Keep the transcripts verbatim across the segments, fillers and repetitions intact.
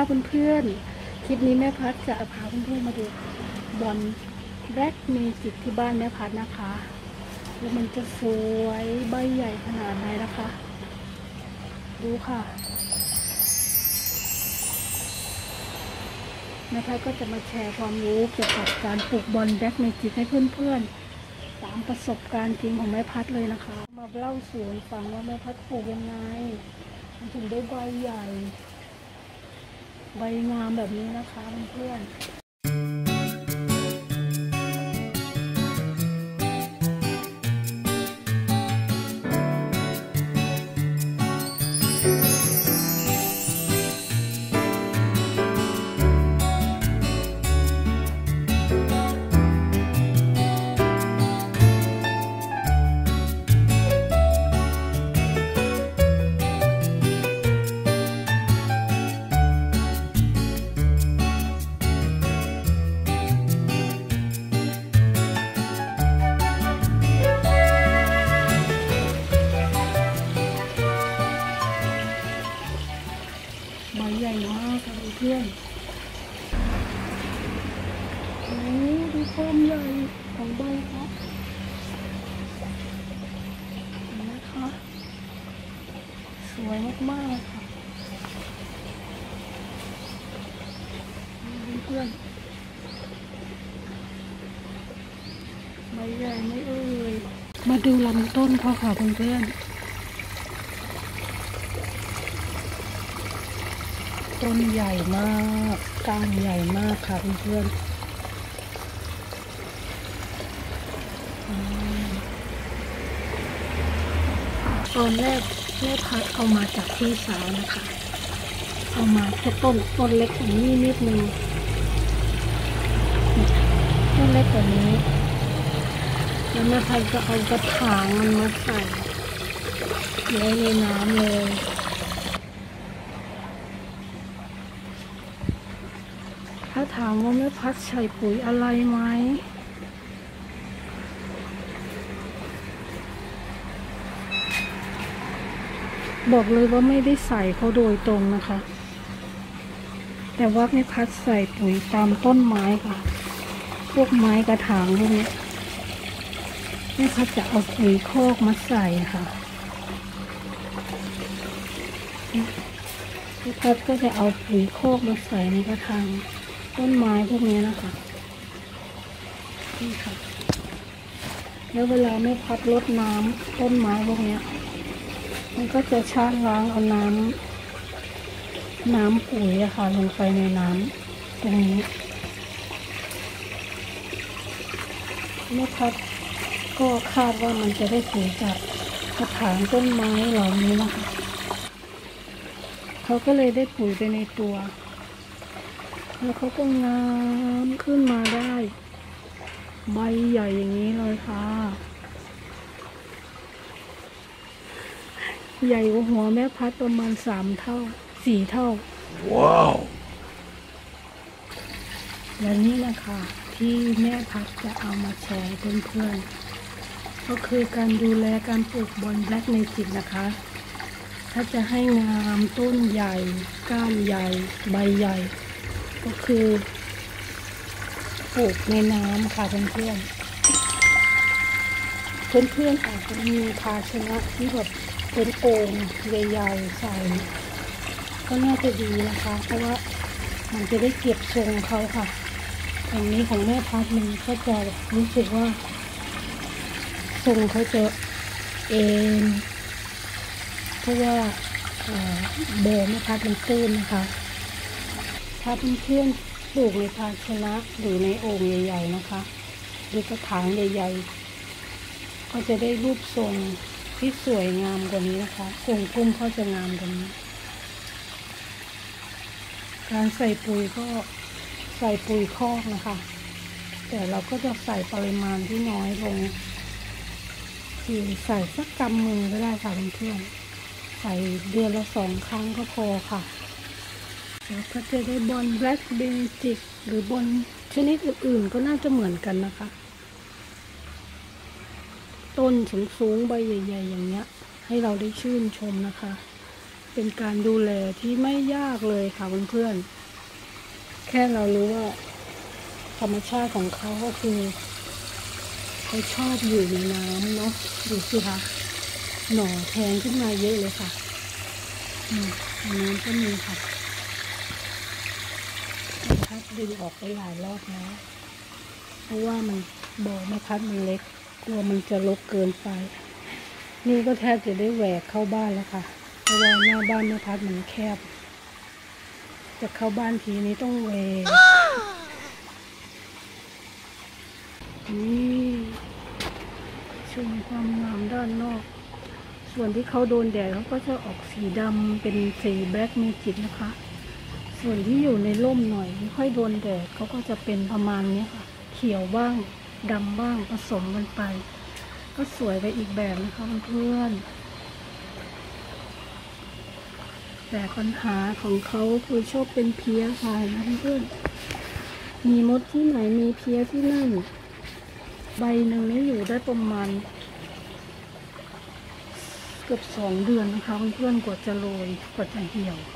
เพื่อนๆคลิปนี้แม่พัดจะพาเพื่อนๆมาดูบอลแบล็กเมจิกที่บ้านแม่พัดนะคะแล้วมันจะสวยใบใหญ่ขนาดไหนนะคะดูค่ะแม่พัดก็จะมาแชร์ความรู้เกี่ยวกับการปลูกบอลแบล็กเมจิกให้เพื่อนๆตามประสบการณ์จริงของแม่พัดเลยนะคะมาเล่าสู่ฟังว่าแม่พัดปลูกยังไงมันถึงได้ใบใหญ่ใบงามแบบนี้นะคะเพื่อนใบใหญ่มากค่ะเพื่อนโอ้ดูความใหญ่ของใบครับนะคะสวยมากๆเลยค่ะเพื่อนใบใหญ่ไม่เอ่ยมาดูลำต้นเขาค่ะเพื่อนต้นใหญ่มากก้านใหญ่มากค่ะเพื่อนตอนแรกแม่พัดเอามาจากพี่สาวนะคะเอามาแค่ต้นต้นเล็กกว่านี้นิดนึงต้นเล็กกว่านี้แล้วแม่พัดก็เอากระถางมันมาใส่ไว้ในน้ำเลยถ้าถามว่าแม่พัดใส่ปุ๋ยอะไรไหมบอกเลยว่าไม่ได้ใส่เขาโดยตรงนะคะแต่ว่าแม่พัดใส่ปุ๋ยตามต้นไม้ค่ะพวกไม้กระถางพวกนี้แม่พัดจะเอาปุ๋ยคอกมาใส่ค่ะแม่พัดก็จะเอาปุ๋ยคอกมาใส่ในกระถางต้นไม้พวกนี้นะคะนี่ค่ะแล้วเวลาแม่พัดรดน้ำต้นไม้พวกนี้มันก็จะชาร์จล้างเอาน้ำน้ำปุ๋ยอะค่ะลงไปในน้ำตรงนี้แม่พัดก็คาดว่ามันจะได้ปุ๋ยจากกระถางต้นไม้เหล่านี้นะคะเขาก็เลยได้ปุ๋ยไปในตัวแล้วเขาก็งามขึ้นมาได้ใบใหญ่อย่างนี้เลยค่ะใหญ่กว่าหัวแม่พัดประมาณสามเท่าสี่เท่าว้าวและนี่นะคะที่แม่พัดจะเอามาแชร์เพื่อนๆก็คือการดูแลการปลูกบอลแบล็กเมจิกนะคะถ้าจะให้งามต้นใหญ่ก้านใหญ่ใบใหญ่ก็คือปลูกในน้ำค่ะเพื่อนๆเพื่อนๆอาจจะมีภาชนะที่แบบเป็นโอ่งใหญ่ๆใส่ก็น่าจะดีนะคะเพราะว่ามันจะได้เก็บทรงเขาค่ะอย่างนี้ของแม่พัดมันก็จะรู้สึกว่าทรงเขาจะเอ็นเพราะว่าโบแม่พัดมันตื้นนะคะถ้าเพื่อนๆปลูกในภาชนะหรือในโอ่งใหญ่ๆนะคะหรือกระถางใหญ่ๆก็จะได้รูปทรงที่สวยงามกว่านี้นะคะทรงพุ่มเขาจะงามกว่านี้การใส่ปุ๋ยก็ใส่ปุ๋ยคอกนะคะแต่เราก็จะใส่ปริมาณที่น้อยลงคือใส่สักกำมือก็ได้ค่ะเพื่อนๆใส่เดือนละสองครั้งก็พอค่ะแล้วก็จะได้บอลแบล็กเมจิกหรือบอลชนิดอื่นๆก็น่าจะเหมือนกันนะคะต้นสูงๆใบใหญ่ๆอย่างเงี้ยให้เราได้ชื่นชมนะคะเป็นการดูแลที่ไม่ยากเลยค่ะเพื่อนๆแค่เรารู้ว่าธรรมชาติของเขาก็คือเขาชอบอยู่ในน้ำเนาะดูสิคะหน่อแทงขึ้นมาเยอะเลยค่ะอืมอันนี้ก็มีค่ะพัดดึงออกไปหลายรอบแล้วเพราะว่ามันบ่อแม่พัดมันเล็กกลัวมันจะรกเกินไปนี่ก็แทบจะได้แหวกเข้าบ้านแล้วค่ะเพราะว่าหน้าบ้านแม่พัดมันแคบจะเข้าบ้านทีนี้ต้องแหวกนี่ชมความงามด้านนอกส่วนที่เขาโดนแดดเขาก็จะออกสีดำเป็นสีแบล็กเมจิกนะคะส่วนที่อยู่ในร่มหน่อยไม่ค่อยโดนแดดเขาก็จะเป็นประมาณนี้ค่ะเขียวบ้างดำบ้างผสมกันไปก็สวยไปอีกแบบนะคะเพื่อนแต่ปัญหาของเขาคือชอบเป็นเพี้ยค่ะนะเพื่อนมีมดที่ไหนมีเพี้ยที่นั่นใบหนึ่งนี่อยู่ได้ประมาณเกือบสองเดือนนะคะเพื่อนๆกว่าจะโรยกว่าจะเหี่ยว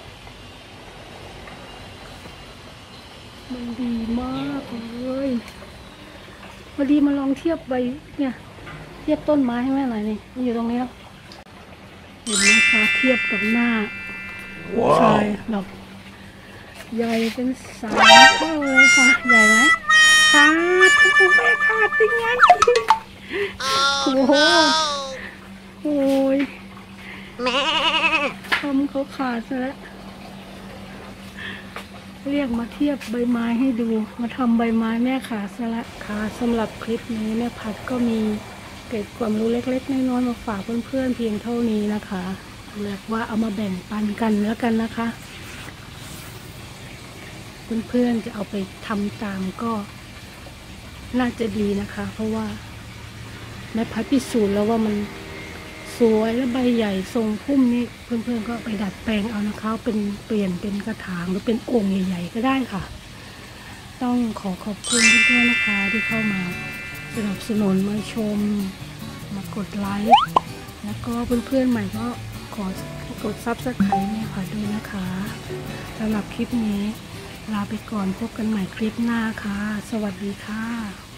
มันดีมากเลยพอดีมาลองเทียบใบเนี่ยเทียบต้นไม้ให้แม่หน่อยนี่มันอยู่ตรงนี้แล้วเห็นไหมคะเทียบกับหน้าชายดอกใหญ่เป็นสามเท่าเลยค่ะใหญ่ไหมขาดคุณแม่ขาดจริงงั้นโอ้โหโอ้ยแม่ทำเขาขาดซะแล้วเรียกมาเทียบใบไม้ให้ดูมาทำใบไม้แม่ขาดซะแล้วค่ะสำหรับคลิปนี้แม่พัดก็มีเก็บความรู้เล็กๆน้อยๆมาฝากเพื่อนๆเพียงเท่านี้นะคะเรียกว่าเอามาแบ่งปันกันแล้วกันนะคะเพื่อนๆจะเอาไปทำตามก็น่าจะดีนะคะเพราะว่าแม่พัดพิสูจน์แล้วว่ามันสวยและใบใหญ่ทรงพุ่มนี่เพื่อนๆก็ไปดัดแปลงเอานะคะเป็นเปลี่ยนเป็นกระถางหรือเป็นโอ่งใหญ่ๆก็ได้ค่ะต้องขอขอบคุณเพื่อนๆนะคะที่เข้ามาสนับสนุนมาชมมากดไลค์แล้วก็เพื่อนๆใหม่ก็ขอกดซับสไครต์เนี่ยค่ะด้วยนะคะสำหรับคลิปนี้ลาไปก่อนพบกันใหม่คลิปหน้าค่ะสวัสดีค่ะ